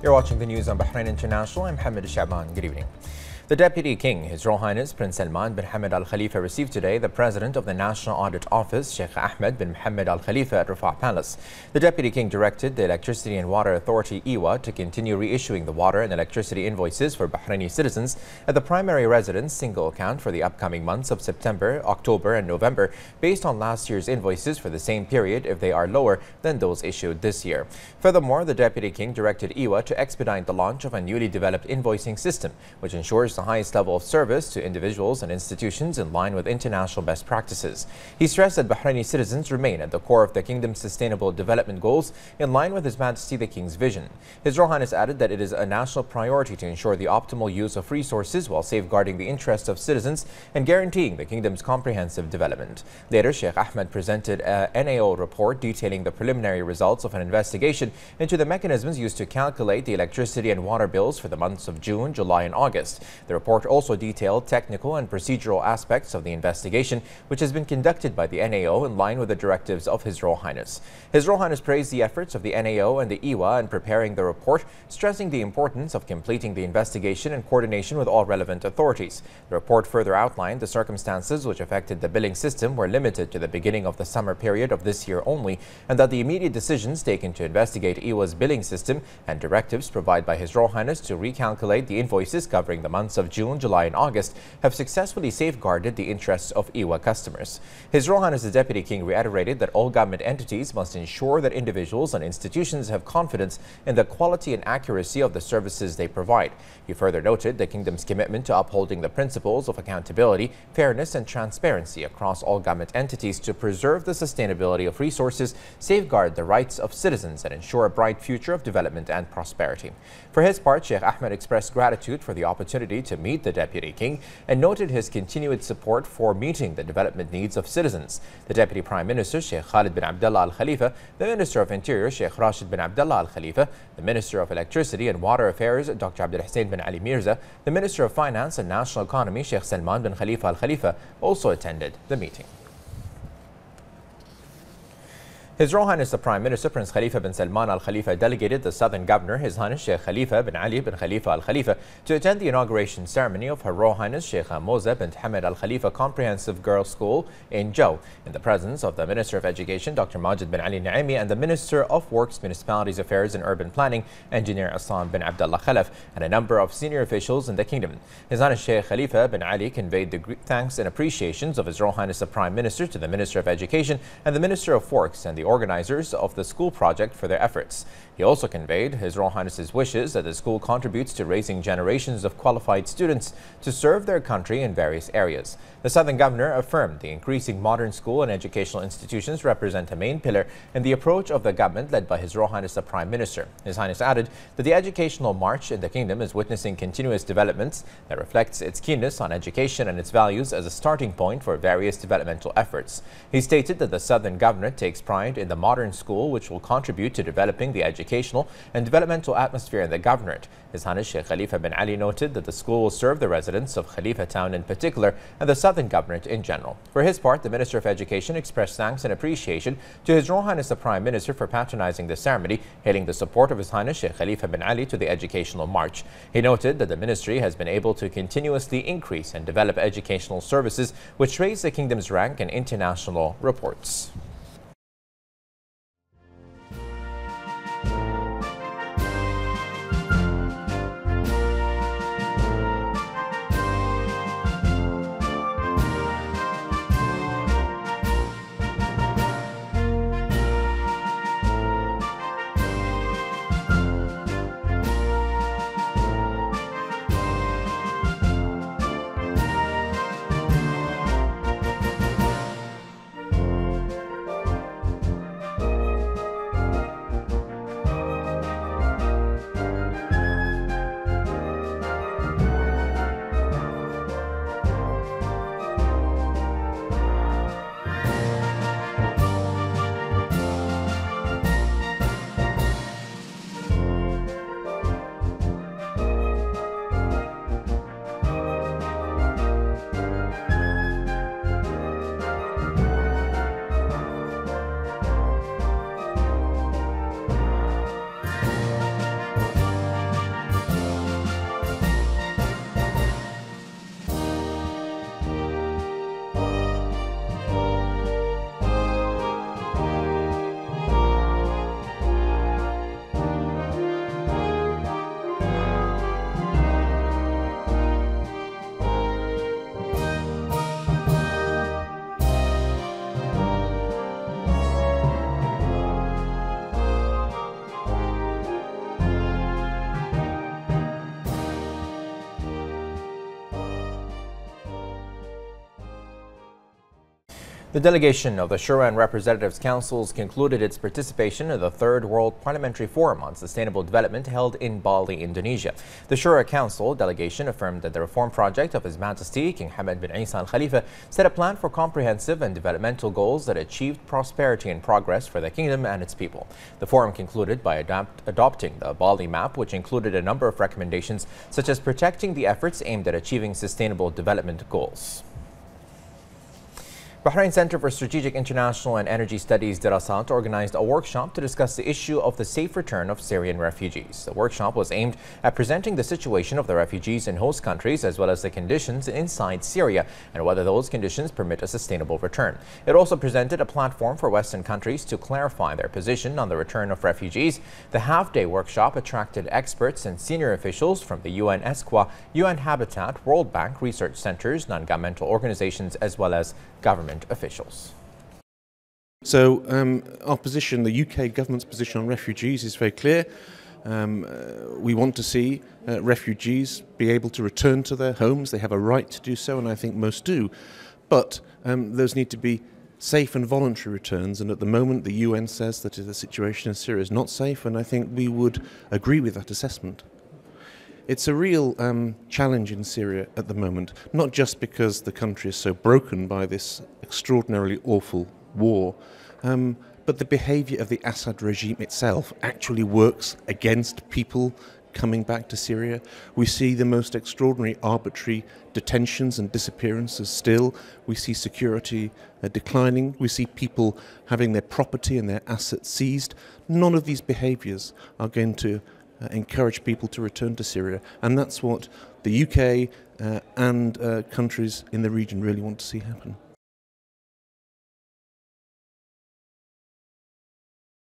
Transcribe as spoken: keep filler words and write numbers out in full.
You're watching the news on Bahrain International. I'm Hamid Shaban. Good evening. The Deputy King, His Royal Highness Prince Salman bin Hamad Al Khalifa, received today the President of the National Audit Office, Sheikh Ahmed bin Mohammed Al Khalifa, at Rafah Palace. The Deputy King directed the Electricity and Water Authority (E W A) to continue reissuing the water and electricity invoices for Bahraini citizens at the primary residence single account for the upcoming months of September, October and November, based on last year's invoices for the same period if they are lower than those issued this year. Furthermore, the Deputy King directed E W A to expedite the launch of a newly developed invoicing system, which ensures the highest level of service to individuals and institutions in line with international best practices. He stressed that Bahraini citizens remain at the core of the kingdom's sustainable development goals in line with His Majesty the King's vision. His Royal Highness added that it is a national priority to ensure the optimal use of resources while safeguarding the interests of citizens and guaranteeing the kingdom's comprehensive development. Later, Sheikh Ahmed presented a N A O report detailing the preliminary results of an investigation into the mechanisms used to calculate the electricity and water bills for the months of June, July and August. The report also detailed technical and procedural aspects of the investigation, which has been conducted by the N A O in line with the directives of His Royal Highness. His Royal Highness praised the efforts of the N A O and the E W A in preparing the report, stressing the importance of completing the investigation in coordination with all relevant authorities. The report further outlined the circumstances which affected the billing system were limited to the beginning of the summer period of this year only, and that the immediate decisions taken to investigate E W A's billing system and directives provided by His Royal Highness to recalculate the invoices covering the months of June, July and August have successfully safeguarded the interests of E W A customers. His Royal Highness the Deputy King reiterated that all government entities must ensure that individuals and institutions have confidence in the quality and accuracy of the services they provide. He further noted the kingdom's commitment to upholding the principles of accountability, fairness and transparency across all government entities to preserve the sustainability of resources, safeguard the rights of citizens and ensure a bright future of development and prosperity. For his part, Sheikh Ahmed expressed gratitude for the opportunity to meet the Deputy King and noted his continued support for meeting the development needs of citizens. The Deputy Prime Minister, Sheikh Khalid bin Abdullah Al Khalifa, the Minister of Interior, Sheikh Rashid bin Abdullah Al Khalifa, the Minister of Electricity and Water Affairs, Doctor Abdul Hussein bin Ali Mirza, the Minister of Finance and National Economy, Sheikh Salman bin Khalifa Al Khalifa, also attended the meeting. His Royal Highness the Prime Minister Prince Khalifa bin Salman Al Khalifa delegated the Southern Governor, His Highness Sheikh Khalifa bin Ali bin Khalifa Al Khalifa, to attend the inauguration ceremony of Her Royal Highness Sheikh Moza bint Hamad Al Khalifa Comprehensive Girls' School in Jau, in the presence of the Minister of Education Doctor Majid bin Ali Naimi and the Minister of Works, Municipalities Affairs and Urban Planning Engineer Aslam bin Abdullah Khalaf, and a number of senior officials in the kingdom. His Highness Sheikh Khalifa bin Ali conveyed the thanks and appreciations of His Royal Highness the Prime Minister to the Minister of Education and the Minister of Works and the organizers of the school project for their efforts. He also conveyed His Royal Highness's wishes that the school contributes to raising generations of qualified students to serve their country in various areas. The Southern Governor affirmed the increasing modern school and educational institutions represent a main pillar in the approach of the government led by His Royal Highness the Prime Minister. His Highness added that the educational march in the kingdom is witnessing continuous developments that reflects its keenness on education and its values as a starting point for various developmental efforts. He stated that the Southern Governor takes pride in the modern school, which will contribute to developing the educational and developmental atmosphere in the governorate. His Highness Sheikh Khalifa bin Ali noted that the school will serve the residents of Khalifa Town in particular and the Southern Governorate in general. For his part, the Minister of Education expressed thanks and appreciation to His Royal Highness the Prime Minister for patronizing the ceremony, hailing the support of His Highness Sheikh Khalifa bin Ali to the educational march. He noted that the ministry has been able to continuously increase and develop educational services which raise the kingdom's rank in international reports. The delegation of the Shura and Representatives Councils concluded its participation in the Third World Parliamentary Forum on Sustainable Development held in Bali, Indonesia. The Shura Council delegation affirmed that the reform project of His Majesty King Hamad bin Isa Al Khalifa set a plan for comprehensive and developmental goals that achieved prosperity and progress for the kingdom and its people. The forum concluded by adopt, adopting the Bali map, which included a number of recommendations such as protecting the efforts aimed at achieving sustainable development goals. Bahrain Center for Strategic International and Energy Studies Dirasat organized a workshop to discuss the issue of the safe return of Syrian refugees. The workshop was aimed at presenting the situation of the refugees in host countries as well as the conditions inside Syria and whether those conditions permit a sustainable return. It also presented a platform for Western countries to clarify their position on the return of refugees. The half-day workshop attracted experts and senior officials from the U N ESCWA, U N Habitat, World Bank, research centers, non-governmental organizations as well as government officials. So um, our position, the U K government's position on refugees is very clear. Um, uh, we want to see uh, refugees be able to return to their homes. They have a right to do so, and I think most do. But um, those need to be safe and voluntary returns, and at the moment the U N says that the situation in Syria is not safe, and I think we would agree with that assessment. It's a real um, challenge in Syria at the moment, not just because the country is so broken by this extraordinarily awful war, um, but the behaviour of the Assad regime itself actually works against people coming back to Syria. We see the most extraordinary arbitrary detentions and disappearances still. We see security uh, declining. We see people having their property and their assets seized. None of these behaviours are going to Uh, encourage people to return to Syria, and that's what the U K uh, and uh, countries in the region really want to see happen.